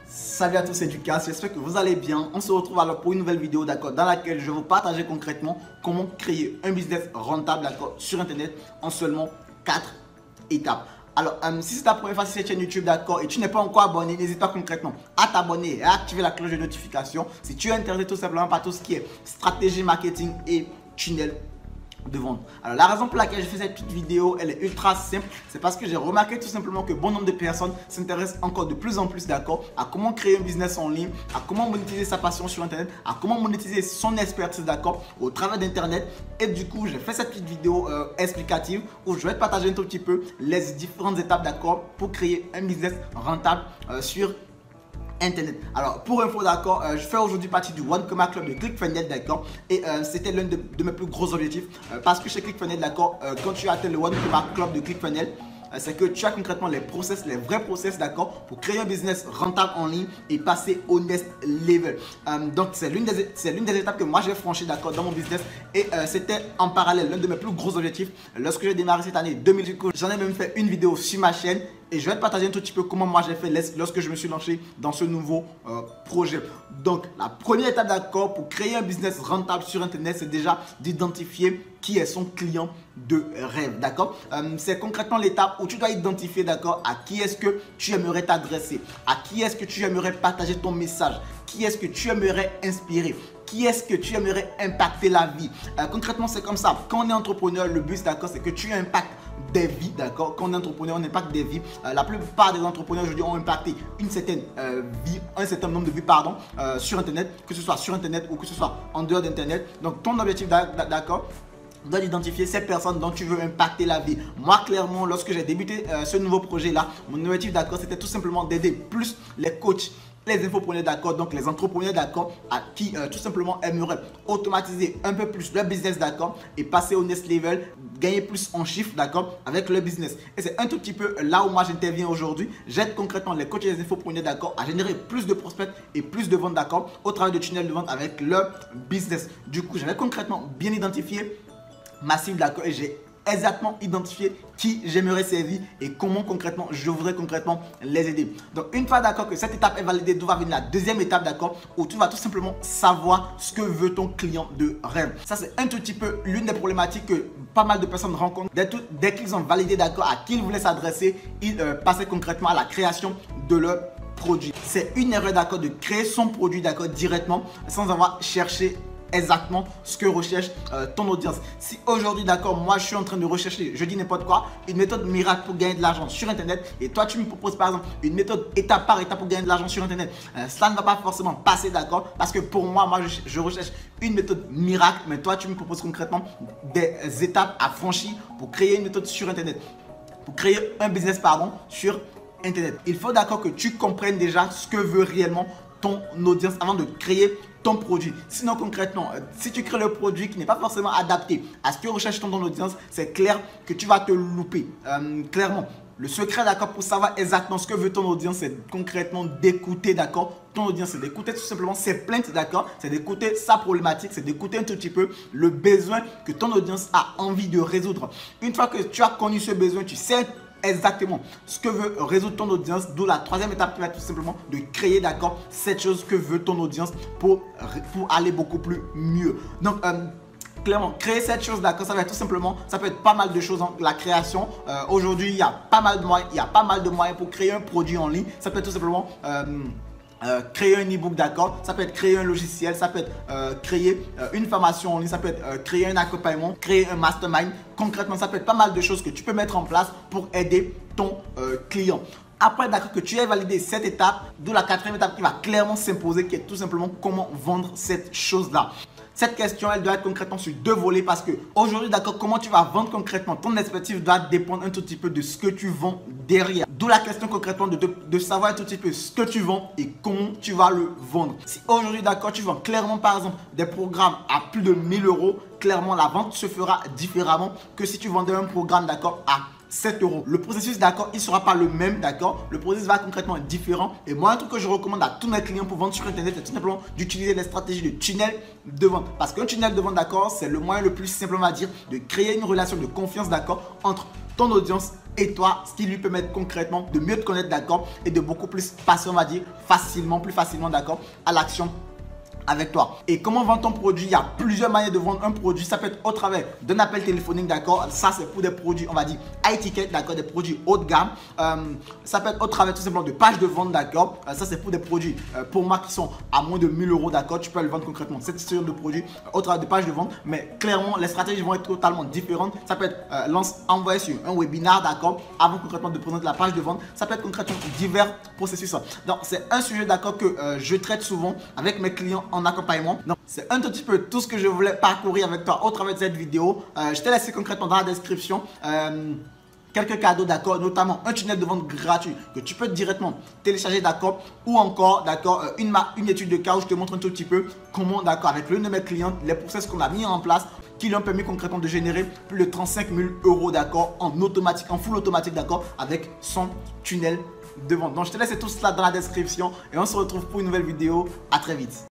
Salut à tous, c'est Lucas, j'espère que vous allez bien. On se retrouve alors pour une nouvelle vidéo, d'accord, dans laquelle je vais vous partager concrètement comment créer un business rentable, d'accord, sur internet en seulement 4 étapes. Alors, si c'est ta première fois sur cette chaîne YouTube, d'accord, et tu n'es pas encore abonné, n'hésite pas concrètement à t'abonner et à activer la cloche de notification si tu es intéressé tout simplement par tout ce qui est stratégie marketing et tunnel de vente. Alors la raison pour laquelle je fais cette petite vidéo, elle est ultra simple, c'est parce que j'ai remarqué tout simplement que bon nombre de personnes s'intéressent encore de plus en plus, d'accord, à comment créer un business en ligne, à comment monétiser sa passion sur internet, à comment monétiser son expertise, d'accord, au travers d'internet. Et du coup j'ai fait cette petite vidéo explicative où je vais te partager un tout petit peu les différentes étapes, d'accord, pour créer un business rentable sur internet. Alors pour info, d'accord, je fais aujourd'hui partie du One Comma Club de ClickFunnels, d'accord, et c'était l'un de mes plus gros objectifs parce que chez ClickFunnels, d'accord, quand tu atteins le One Comma Club de ClickFunnels, c'est que tu as concrètement les process, les vrais process, d'accord, pour créer un business rentable en ligne et passer au next level. Donc c'est l'une des étapes que moi j'ai franchi, d'accord, dans mon business, et c'était en parallèle l'un de mes plus gros objectifs lorsque j'ai démarré cette année 2018. J'en ai même fait une vidéo sur ma chaîne et je vais te partager un tout petit peu comment moi j'ai fait lorsque je me suis lancé dans ce nouveau projet. Donc la première étape, d'accord, pour créer un business rentable sur internet, c'est déjà d'identifier qui est son client de rêve, d'accord. C'est concrètement l'étape où tu dois identifier, d'accord, à qui est-ce que tu aimerais t'adresser, à qui est-ce que tu aimerais partager ton message, qui est-ce que tu aimerais inspirer, qui est-ce que tu aimerais impacter la vie. Concrètement, c'est comme ça. Quand on est entrepreneur, le but, d'accord, c'est que tu impactes des vies, d'accord. Quand on est entrepreneur, on impacte des vies. La plupart des entrepreneurs aujourd'hui ont impacté une certaine vie, un certain nombre de vies, pardon, sur internet, que ce soit sur internet ou que ce soit en dehors d'internet. Donc ton objectif, d'accord, doit identifier ces personnes dont tu veux impacter la vie. Moi, clairement, lorsque j'ai débuté ce nouveau projet là, mon objectif, d'accord, c'était tout simplement d'aider plus les coachs, les infopreneurs, d'accord, donc les entrepreneurs, d'accord, à qui tout simplement aimeraient automatiser un peu plus leur business, d'accord, et passer au next level, gagner plus en chiffre, d'accord, avec leur business. Et c'est un tout petit peu là où moi j'interviens aujourd'hui. J'aide concrètement les coachs et les infopreneurs, d'accord, à générer plus de prospects et plus de ventes, d'accord, au travers de tunnels de vente avec leur business. Du coup, j'avais concrètement bien identifié ma cible, d'accord, et j'ai exactement identifié qui j'aimerais servir et comment concrètement je voudrais concrètement les aider. Donc une fois, d'accord, que cette étape est validée, d'où va venir la deuxième étape, d'accord, où tu vas tout simplement savoir ce que veut ton client de rêve. Ça, c'est un tout petit peu l'une des problématiques que pas mal de personnes rencontrent. Dès qu'ils ont validé, d'accord, à qui ils voulaient s'adresser, ils passaient concrètement à la création de leur produit. C'est une erreur, d'accord, de créer son produit, d'accord, directement sans avoir cherché exactement ce que recherche ton audience. Si aujourd'hui, d'accord, moi je suis en train de rechercher, je dis n'importe quoi, une méthode miracle pour gagner de l'argent sur internet, et toi tu me proposes par exemple une méthode étape par étape pour gagner de l'argent sur internet, ça ne va pas forcément passer, d'accord, parce que pour moi, je recherche une méthode miracle, mais toi tu me proposes concrètement des étapes à franchir pour créer une méthode sur internet, pour créer un business, pardon, sur internet. Il faut, d'accord, que tu comprennes déjà ce que veut réellement ton audience avant de créer ton produit. Sinon, concrètement, si tu crées le produit qui n'est pas forcément adapté à ce que recherche ton audience, c'est clair que tu vas te louper. Clairement, le secret, d'accord, pour savoir exactement ce que veut ton audience, c'est concrètement d'écouter, d'accord, ton audience, c'est d'écouter tout simplement ses plaintes, d'accord, c'est d'écouter sa problématique, c'est d'écouter un tout petit peu le besoin que ton audience a envie de résoudre. Une fois que tu as connu ce besoin, tu sais exactement ce que veut résoudre ton audience, d'où la troisième étape qui va être tout simplement de créer, d'accord, cette chose que veut ton audience pour aller beaucoup plus mieux. Donc clairement, créer cette chose, d'accord, ça va être tout simplement, ça peut être pas mal de choses, hein, la création. Aujourd'hui, il y a pas mal de moyens, pour créer un produit en ligne. Ça peut être tout simplement créer un e-book, d'accord, ça peut être créer un logiciel, ça peut être créer une formation en ligne, ça peut être créer un accompagnement, créer un mastermind. Concrètement, ça peut être pas mal de choses que tu peux mettre en place pour aider ton client. Après, d'accord, que tu aies validé cette étape, d'où la quatrième étape qui va clairement s'imposer, qui est tout simplement comment vendre cette chose-là. Cette question, elle doit être concrètement sur deux volets, parce que aujourd'hui, d'accord, comment tu vas vendre concrètement ton expertise doit dépendre un tout petit peu de ce que tu vends derrière. D'où la question concrètement de savoir un tout petit peu ce que tu vends et comment tu vas le vendre. Si aujourd'hui, d'accord, tu vends clairement par exemple des programmes à plus de 1000 €, clairement la vente se fera différemment que si tu vendais un programme, d'accord, à 7 €. Le processus, d'accord, il ne sera pas le même, d'accord. Le processus va concrètement être différent. Et moi, un truc que je recommande à tous mes clients pour vendre sur internet, c'est tout simplement d'utiliser les stratégies de tunnel de vente. Parce qu'un tunnel de vente, d'accord, c'est le moyen le plus simple, on va dire, de créer une relation de confiance, d'accord, entre ton audience et toi, ce qui lui permet concrètement de mieux te connaître, d'accord, et de beaucoup plus passer, on va dire, plus facilement, d'accord, à l'action avec toi. Et comment vendre ton produit? Il y a plusieurs manières de vendre un produit. Ça peut être au travers d'un appel téléphonique, d'accord. Ça, c'est pour des produits, on va dire, high ticket, d'accord, des produits haut de gamme. Ça peut être au travers tout simplement de pages de vente, d'accord. Ça, c'est pour des produits pour moi qui sont à moins de 1000 euros, d'accord. Tu peux le vendre concrètement, cette série de produits au travers de pages de vente. Mais clairement, les stratégies vont être totalement différentes. Ça peut être envoyer sur un webinar, d'accord, avant concrètement de présenter la page de vente. Ça peut être concrètement divers processus. Donc, c'est un sujet, d'accord, que je traite souvent avec mes clients en accompagnement. Donc, c'est un tout petit peu tout ce que je voulais parcourir avec toi au travers de cette vidéo. Je t'ai laissé concrètement dans la description quelques cadeaux, d'accord, notamment un tunnel de vente gratuit que tu peux directement télécharger, d'accord, ou encore, d'accord, une étude de cas où je te montre un tout petit peu comment, d'accord, avec l'une de mes clientes, les process qu'on a mis en place qui lui ont permis concrètement de générer plus de 35 000 euros, d'accord, en automatique, en full automatique, d'accord, avec son tunnel de vente. Donc, je te laisse tout cela dans la description et on se retrouve pour une nouvelle vidéo. À très vite.